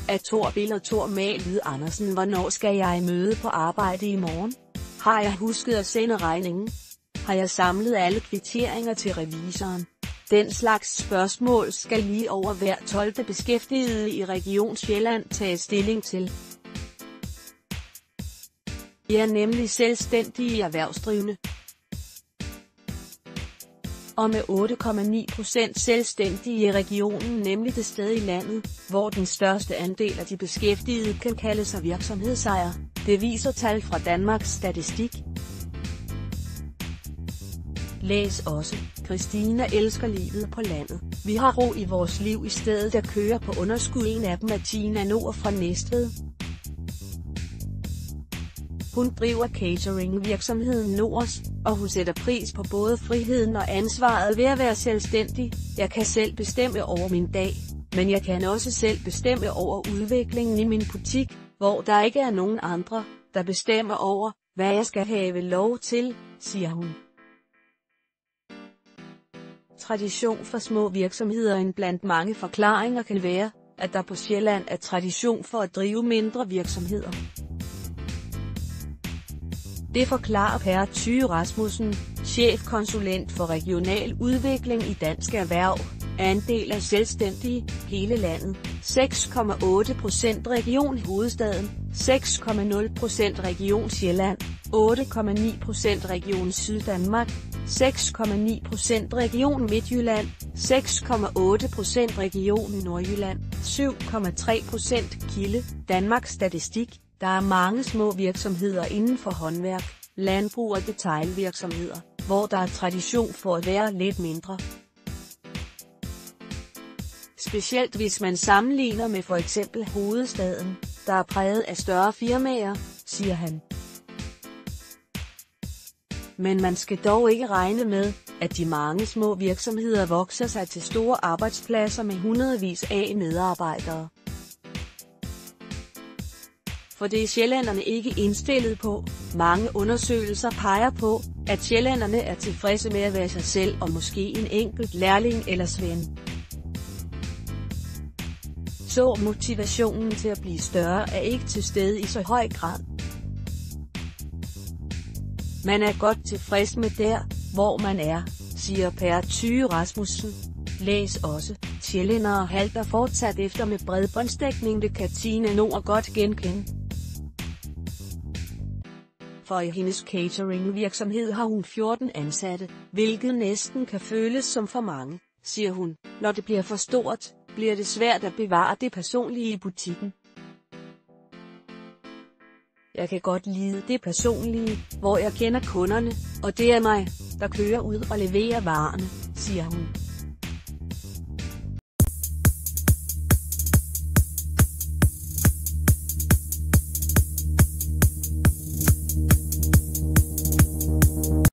af Thor Bill og Thor Malved Andersen. Hvornår skal jeg møde på arbejde i morgen? Har jeg husket at sende regningen? Har jeg samlet alle kvitteringer til revisoren? Den slags spørgsmål skal lige over hver 12. beskæftigede i Region Sjælland tage stilling til. De er nemlig selvstændige erhvervsdrivende. Og med 8,9% selvstændige i regionen, nemlig det sted i landet, hvor den største andel af de beskæftigede kan kalde sig virksomhedsejere. Det viser tal fra Danmarks Statistik. Læs også: Christina elsker livet på landet. Vi har ro i vores liv i stedet at køre på underskud. En af dem er Tina Nord fra Næstved. Hun driver cateringvirksomheden Nords, og hun sætter pris på både friheden og ansvaret ved at være selvstændig. Jeg kan selv bestemme over min dag, men jeg kan også selv bestemme over udviklingen i min butik, hvor der ikke er nogen andre, der bestemmer over, hvad jeg skal have lov til, siger hun. Tradition for små virksomheder. En blandt mange forklaringer kan være, at der på Sjælland er tradition for at drive mindre virksomheder. Det forklarer Per Thyge Rasmussen, chefkonsulent for regional udvikling i Dansk Erhverv. Andel af selvstændige, hele landet, 6,8% Region Hovedstaden, 6,0% Region Sjælland, 8,9% Region Syddanmark, 6,9% Region Midtjylland, 6,8% Region Nordjylland, 7,3% Kilde, Danmarks Statistik. Der er mange små virksomheder inden for håndværk, landbrug og detailvirksomheder, hvor der er tradition for at være lidt mindre. Specielt hvis man sammenligner med for eksempel hovedstaden, der er præget af større firmaer, siger han. Men man skal dog ikke regne med, at de mange små virksomheder vokser sig til store arbejdspladser med hundredvis af medarbejdere. For det er sjællænderne ikke indstillet på. Mange undersøgelser peger på, at sjællænderne er tilfredse med at være sig selv og måske en enkelt lærling eller svend. Så motivationen til at blive større er ikke til stede i så høj grad. Man er godt tilfreds med der, hvor man er, siger Per Thyge Rasmussen. Læs også: Sjællændere halter fortsat efter med bredbåndsdækning. Det kan Tina Nord godt genkende. For i hendes cateringvirksomhed har hun 14 ansatte, hvilket næsten kan føles som for mange, siger hun. Når det bliver for stort, bliver det svært at bevare det personlige i butikken. Jeg kan godt lide det personlige, hvor jeg kender kunderne, og det er mig, der kører ud og leverer varerne, siger hun.